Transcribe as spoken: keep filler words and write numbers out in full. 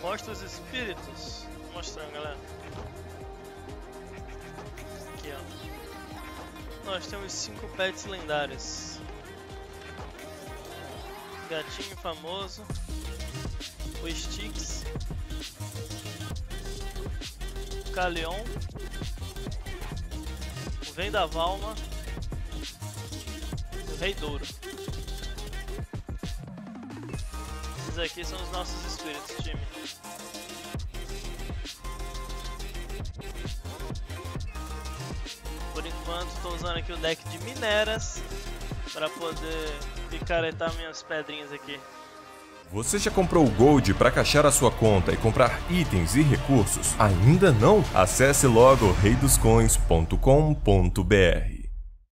Mostra os espíritos. Vou mostrar, galera. Aqui, ó. Nós temos cinco pets lendários. Gatinho famoso. O Styx. O Caleon. O Vendavalma. E o Rei Douro. Esses aqui são os nossos espíritos, time. Por enquanto estou usando aqui o deck de mineras para poder picaretar minhas pedrinhas aqui. Você já comprou o Gold para caixar a sua conta e comprar itens e recursos? Ainda não? Acesse logo rei dos coins ponto com ponto br.